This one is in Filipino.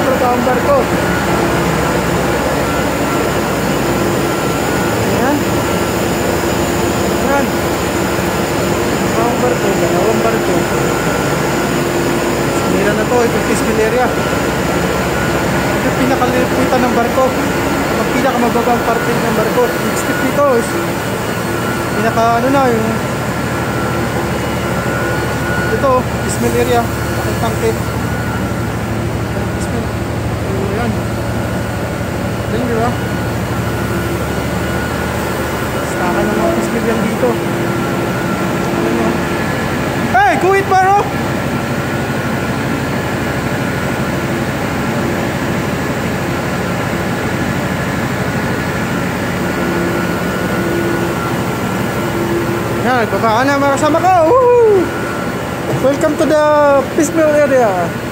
ang barko. Ayan. Ayan. Ang barko, dalawang barko. Sinira na to, itong fiscal area. Ito yung pinakaliputan ng barko. Ang pinakamababang parte ng barko. Yung step nito is pinaka ano na yung ito, fiscal area. Ang tangke. Fiscal. So, ayan. Ayan, di ba? Stakan ng mga fiscal yan dito. Hey, kuwait baro! Yan, nagbaba ka na mga kasama ko. Woo! Welcome to the peaceful area.